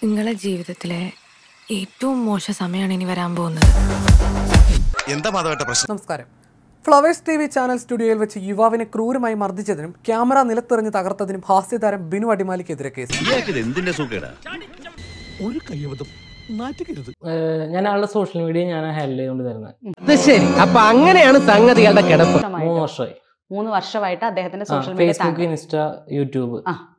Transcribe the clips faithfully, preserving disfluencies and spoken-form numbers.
നിങ്ങളുടെ ജീവിതത്തിലെ ഏറ്റവും മോശം സമയമാണ് ഇനി വരാൻ പോകുന്നത്. എന്താ മാധവേട്ട പ്രശ്നം? നമസ്കാരം. ഫ്ലവേഴ്സ് ടി വി ചാനൽ സ്റ്റുഡിയോയിൽ വെച്ച് യുവാവിനെ ക്രൂരമായി മർദ്ദിച്ചതിനും ക്യാമറ നിലത്തെറിഞ്ഞ് തകർത്തതിനും ഹാസ്യതാരം ബിനു അടിമാലിക്കെതിരെ കേസ്. ഞാൻ ആളുടെ സോഷ്യൽ മീഡിയ ഞാൻ ഹാൻഡിൽ ചെയ്തുകൊണ്ട് തരുന്നത്. ശരി, അപ്പൊ അങ്ങനെയാണ് സംഗതികളുടെ കിടപ്പ്. മൂന്ന് വർഷമായി മൂന്ന് വർഷമായിട്ട് അദ്ദേഹത്തിന്റെ social media, Facebook, Insta, YouTube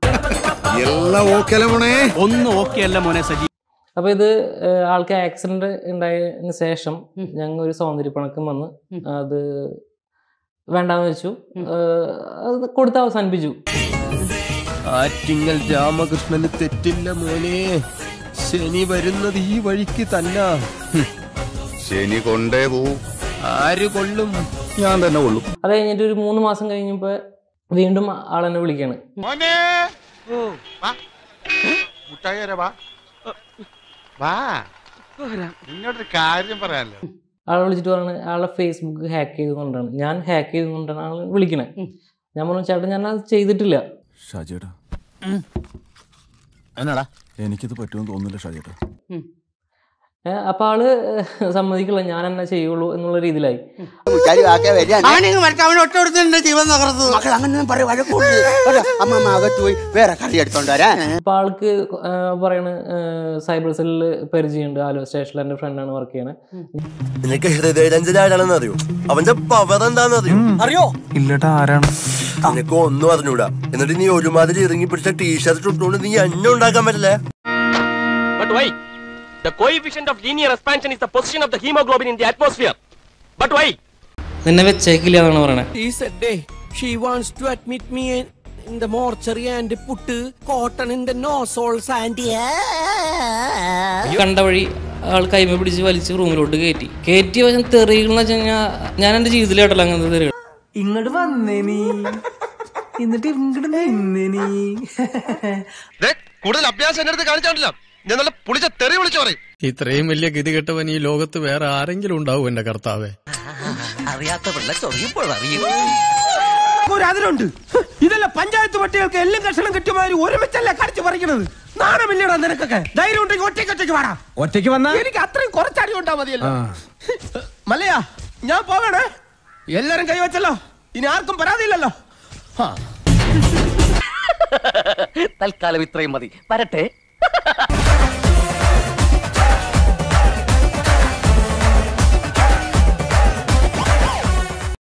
അപ്പൊ ഇത് ആൾക്ക് ആക്സിഡന്റ് ഉണ്ടായതിനു ശേഷം ഞങ്ങൾ ഒരു സൗന്ദര്യപ്പണക്കം വന്ന് അത് വേണ്ടാന്ന് വെച്ചു, അത് കൊടുത്ത് അവസാനിപ്പിച്ചു. ആറ്റിങ്ങൽ രാമകൃഷ്ണന് തെറ്റില്ല മോനെ, ശനി വരുന്നത് ഈ വഴിക്ക് തന്നെ. ശനി കൊണ്ടേ പോവും. ആര് കൊള്ളും? ഞാൻ തന്നെ കൊള്ളും. അത് കഴിഞ്ഞിട്ട് ഒരു മൂന്ന് മാസം കഴിഞ്ഞപ്പോ വീണ്ടും ആളെന്നെ വിളിക്കാണ്. കാര്യം പറയാനല്ലോ. ആളെ വിളിച്ചിട്ട് പറഞ്ഞു ആളെ ഫേസ്ബുക്ക് ഹാക്ക് ചെയ്തുകൊണ്ടാണ്, ഞാൻ ഹാക്ക് ചെയ്തുകൊണ്ടാണ് ആൾ വിളിക്കണേ. ഞാൻ പറഞ്ഞു ചേട്ടാ ഞാൻ അത് ചെയ്തിട്ടില്ല. ഷാജിയേട്ടാ, എനിക്കിത് പറ്റുമെന്ന് തോന്നുന്നില്ല ഷാജിയേട്ടാ. അപ്പൊ ആള് സമ്മതിക്കില്ല, ഞാൻ എന്നാ ചെയ്യുള്ളൂ എന്നുള്ള രീതിയിലായി. അപ്പൊ ആൾക്ക് പറയണ സൈബർ സെല്ലില് പരിചയമുണ്ട്, ആലുവ സ്റ്റേഷനിൽ എന്റെ ഫ്രണ്ടാണ് വർക്ക് ചെയ്യണേ. നിനക്ക് ഹൃദയരഞ്ജനാണെന്ന് അറിയോ? അവന്റെ പവർ എന്താണെന്ന് അറിയോ? ഇല്ലട്ടാ, ആരാണ്? നിനക്ക് ഒന്നും അറിഞ്ഞൂടാ. എന്നിട്ട് നീ ഒരുമാതിരി ഇറങ്ങി പിടിച്ച ടീഷർട്ട് ഇട്ടുകൊണ്ട് നീ എണ്ണ ഉണ്ടാക്കാൻ പറ്റില്ലേ? The coefficient of linear expansion is the position of the hemoglobin in the atmosphere. But why? നിന്നെ വെച്ചേക്കില്ല എന്നാണ് പറയണേ. He said, hey, she wants to admit me in the mortuary and put cotton in the nostrils and കണ്ട വഴി ആൾ കൈമ പിടിച്ച് വലിച്ച് റൂമിലോട്ട് കയറ്റി കയറ്റിയ വശം തെറികളെന്ന് വെച്ച് കഴിഞ്ഞാൽ ഞാൻ എന്റെ ജീവിതത്തിൽ കേട്ടല്ലോ അങ്ങനത്തെ തെറികൾ. ഇങ്ങോട്ട് വന്നേ നീ, എന്നിട്ട് ഇങ്ങോട്ട് നിന്നേ നീ. കൂടുതൽ അഭ്യാസം എന്റെ അടുത്ത് കാണിച്ചാണ്ടല്ലോ, ഞാൻ നല്ല പുളിച്ച തെറി വിളിച്ചു പറയും. ഇത്രയും വലിയ ഗതികെട്ടവൻ ഈ ലോകത്ത് വേറെ ആരെങ്കിലും ഉണ്ടാവും എന്റെ കർത്താവേ. അറിയാത്ത പിള്ള ചൊറിയപ്പോഴറിയും. അതിലുണ്ട് ഇതല്ല പഞ്ചായത്ത് പട്ടികൾക്ക് എല്ലാം കഷണം കിട്ടുമാതിരി ഒരുമിച്ചല്ലേ കടിച്ചു പറിക്കണത്. നാണമില്ലടാ നിനക്കൊക്കെ. ധൈര്യം ഉണ്ടെങ്കിൽ ഒറ്റയ്ക്ക് ഒറ്റയ്ക്ക് വേണം. ഒറ്റയ്ക്ക് വന്നാ എനിക്ക് അത്രയും കുറച്ചടി ഉണ്ടാ മതിയല്ലോ. മല്ലയാ, ഞാൻ പോകണേ. എല്ലാരും കൈവച്ചല്ലോ, ഇനി ആർക്കും പരാതിയില്ലല്ലോ. തൽക്കാലം ഇത്രയും മതി, വരട്ടെ.